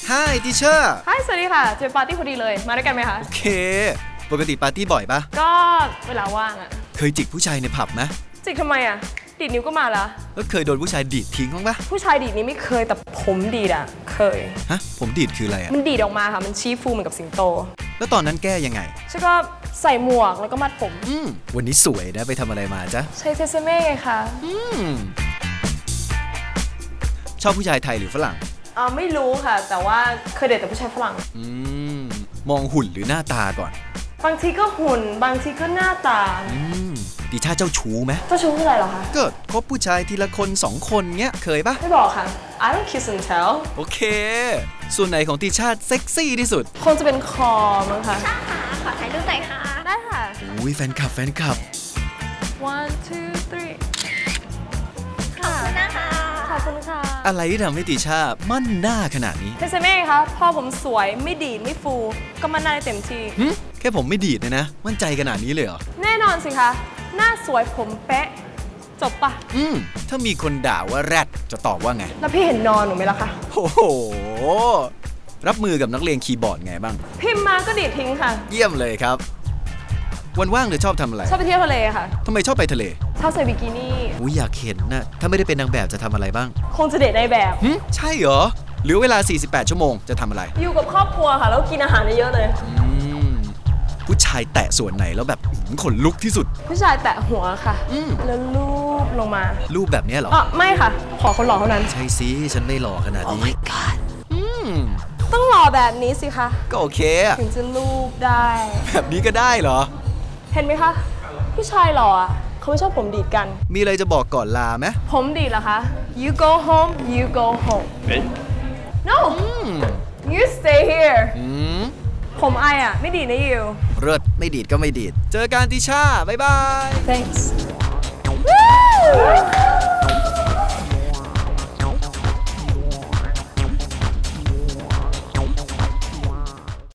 Hi teacher Hi สวัสดีค่ะเจอปาร์ตี้พอดีเลยมาด้วยกันไหมคะโอเคปกติปาร์ตี้บ่อยปะก็เวลาว่างอะเคยจิกผู้ชายในผับไหมจิกทำไมอะดีดนิ้วก็มาละแล้วเคยโดนผู้ชายดีดทิ้งบ้างปะผู้ชายดีดนี้ไม่เคยแต่ผมดีดอะเคยฮะผมดีดคืออะไรอะมันดีดออกมาค่ะมันชี้ฟูเหมือนกับสิงโตแล้วตอนนั้นแก้ยังไงฉันก็ใส่หมวกแล้วก็มัดผมวันนี้สวยนะไปทำอะไรมาจ๊ะใช้เทสเม่ไงคะชอบผู้ชายไทยหรือฝรั่งไม่รู้ค่ะแต่ว่าเคยเดทแต่ผู้ชายฝรั่งมองหุ่นหรือหน้าตาก่อนบางทีก็หุ่นบางทีก็หน้าตาดิชาเจ้าชู้ไหมเจ้าชู้คืออะไรหรอคะก็คบผู้ชายทีละคน2 คนเงี้ยเคยปะไม่บอกค่ะ I don't kiss and tell โอเคส่วนไหนของดิชาเซ็กซี่ที่สุดคงจะเป็นคอมั้งคะค่ะขอถ่ายรูปหน่อยค่ะได้ค่ะอุ้ยแฟนคลับ1 2 3 ขอบคุณนะคะขอบคุณค่ะอะไรที่ทำให้ดิชามั่นหน้าขนาดนี้เทสเม่คะพ่อผมสวยไม่ดีไม่ฟูก็มั่นหน้าได้เต็มที่แค่ผมไม่ดีดนะมั่นใจขนาดนี้เลยเหรอแน่นอนสิคะหน้าสวยผมเป๊ะจบปะถ้ามีคนด่าว่าแรดจะตอบว่าไงแล้วพี่เห็นนอนหนูไหมล่ะคะโอ้โหรับมือกับนักเลงคีย์บอร์ดไงบ้างพิมพ์มาก็ดีดทิ้งค่ะเยี่ยมเลยครับวันว่างเธอชอบทำอะไรชอบไปเที่ยวทะเลค่ะทำไมชอบไปทะเลชอบใส่บิกินี่อยากเห็นนะถ้าไม่ได้เป็นนางแบบจะทำอะไรบ้างคงจะเดทในแบบใช่เหรอเหลือเวลา48 ชั่วโมงจะทำอะไรอยู่กับครอบครัวค่ะแล้วกินอาหารเยอะเลยผู้ชายแตะส่วนไหนแล้วแบบขนลุกที่สุดผู้ชายแตะหัวค่ะแล้วลูบลงมาลูบแบบนี้เหรอไม่ค่ะขอคนหล่อเท่านั้นใช่สิฉันไม่หล่อขนาดนี้ Oh my god ต้องหล่อแบบนี้สิคะก็โอเคถึงจะลูบได้แบบนี้ก็ได้เหรอเห็นไหมคะผู้ชายหล่อเขาไม่ชอบผมดีดกันมีอะไรจะบอกก่อนลาไหมผมดีดเหรอคะ you go home you go home no you stay here ผมไอไม่ดีนะยูเลิศไม่ดีดก็ไม่ดีดเจอกันติช่าบ๊ายบาย thanks